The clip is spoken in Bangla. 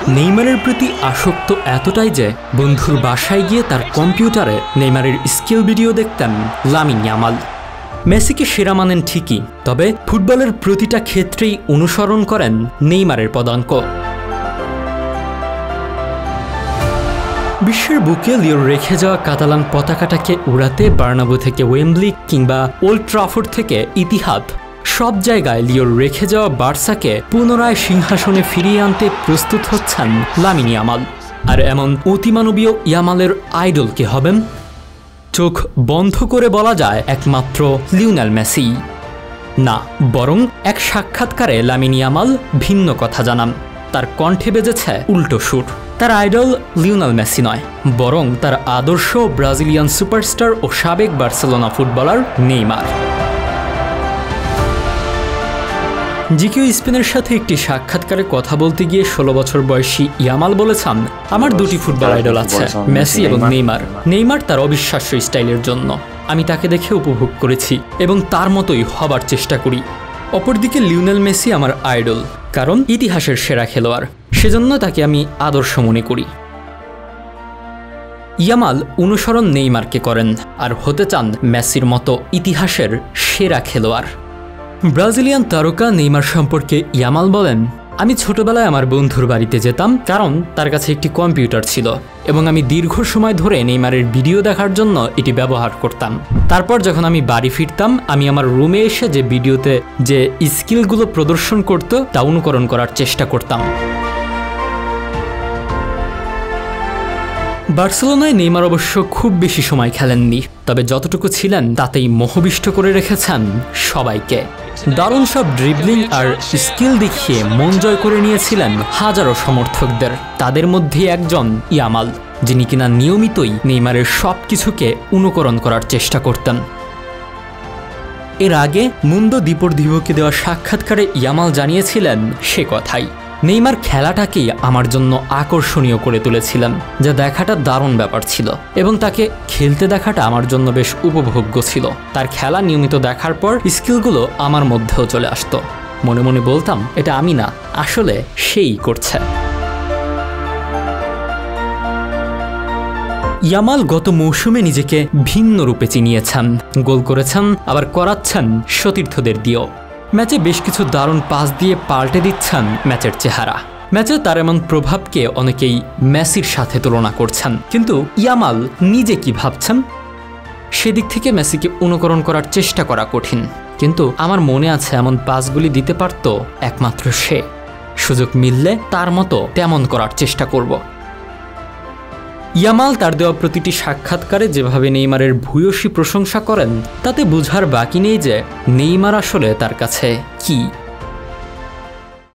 নেইমারের প্রতি আসক্ত এতটাই যে বন্ধুর বাসায় গিয়ে তার কম্পিউটারে নেইমারের স্কিল ভিডিও দেখতেন লামিন ইয়ামাল। মেসিকে সেরা মানেন ঠিকই, তবে ফুটবলের প্রতিটা ক্ষেত্রেই অনুসরণ করেন নেইমারের পদাঙ্ক। বিশ্বের বুকে লিওর রেখে যাওয়া কাতালান পতাকাটাকে উড়াতে বার্নাবু থেকে ওয়েম্বলি কিংবা ওল্ড ট্রাফোর্ড থেকে ইতিহাদ, সব জায়গায় লিওর রেখে যাওয়া বার্সাকে পুনরায় সিংহাসনে ফিরিয়ে আনতে প্রস্তুত হচ্ছেন লামিন ইয়ামাল। আর এমন অতিমানবীয় ইয়ামালের আইডল কে হবেন? চোখ বন্ধ করে বলা যায় একমাত্র লিওনেল মেসি। না, বরং এক সাক্ষাৎকারে লামিন ইয়ামাল ভিন্ন কথা জানান। তার কণ্ঠে বেজেছে উল্টো সুর। তার আইডল লিওনেল মেসি নয়, বরং তার আদর্শ ব্রাজিলিয়ান সুপারস্টার ও সাবেক বার্সেলোনা ফুটবলার নেইমার। জিকিও স্পেনের সাথে একটি সাক্ষাৎকারে কথা বলতে গিয়ে 16 বছর বয়সী ইয়ামাল বলেছেন, আমার দুটি ফুটবল আইডল আছে, মেসি এবং নেইমার। নেইমার তার অবিশ্বাস্য স্টাইলের জন্য আমি তাকে দেখে উপভোগ করেছি এবং তার মতোই হবার চেষ্টা করি। অপরদিকে লিওনেল মেসি আমার আইডল, কারণ ইতিহাসের সেরা খেলোয়াড়, সেজন্য তাকে আমি আদর্শ মনে করি। ইয়ামাল অনুসরণ নেইমারকে করেন আর হতে চান মেসির মতো ইতিহাসের সেরা খেলোয়াড়। ব্রাজিলিয়ান তারকা নেইমার সম্পর্কে ইয়ামাল বলেন, আমি ছোটবেলায় আমার বন্ধুর বাড়িতে যেতাম, কারণ তার কাছে একটি কম্পিউটার ছিল এবং আমি দীর্ঘ সময় ধরে নেইমারের ভিডিও দেখার জন্য এটি ব্যবহার করতাম। তারপর যখন আমি বাড়ি ফিরতাম, আমি আমার রুমে এসে যে ভিডিওতে যে স্কিলগুলো প্রদর্শন করত তা অনুকরণ করার চেষ্টা করতাম। বার্সেলোনায় নেইমার অবশ্য খুব বেশি সময় খেলেননি, তবে যতটুকু ছিলেন তাতেই মোহবিষ্ট করে রেখেছেন সবাইকে। দারুণ সব ড্রিবলিং আর স্কিল দেখিয়ে মন জয় করে নিয়েছিলেন হাজারো সমর্থকদের। তাদের মধ্যে একজন ইয়ামাল, যিনি কিনা নিয়মিতই নেইমারের সব কিছুকে অনুকরণ করার চেষ্টা করতেন। এর আগে মুন্দো দিপোর্তিভোকে দেওয়া সাক্ষাৎকারে ইয়ামাল জানিয়েছিলেন সে কথাই। নেইমার খেলাটাকেই আমার জন্য আকর্ষণীয় করে তুলেছিলেন, যা দেখাটা দারুণ ব্যাপার ছিল এবং তাকে খেলতে দেখাটা আমার জন্য বেশ উপভোগ্য ছিল। তার খেলা নিয়মিত দেখার পর স্কিলগুলো আমার মধ্যেও চলে আসতো। মনে মনে বলতাম, এটা আমি না, আসলে সেই করছে। ইয়ামাল গত মৌসুমে নিজেকে ভিন্ন রূপে চিনিয়েছেন, গোল করেছেন, আবার করাচ্ছেন সতীর্থদের দিয়েও। ম্যাচে বেশ কিছু দারুণ পাস দিয়ে পাল্টে দিচ্ছেন ম্যাচের চেহারা। ম্যাচে তার এমন প্রভাবকে অনেকেই মেসির সাথে তুলনা করছেন, কিন্তু ইয়ামাল নিজে কি ভাবছেন সেদিক থেকে মেসিকে অনুকরণ করার চেষ্টা করা কঠিন। কিন্তু আমার মনে আছে এমন পাসগুলি দিতে পারত একমাত্র সে। সুযোগ মিললে তার মতো তেমন করার চেষ্টা করব। ইয়ামাল তার দেওয়া প্রতিটি সাক্ষাৎকারে যেভাবে নেইমারের ভূয়সী প্রশংসা করেন, তাতে বোঝার বাকি নেই যে নেইমার আসলে তার কাছে কি।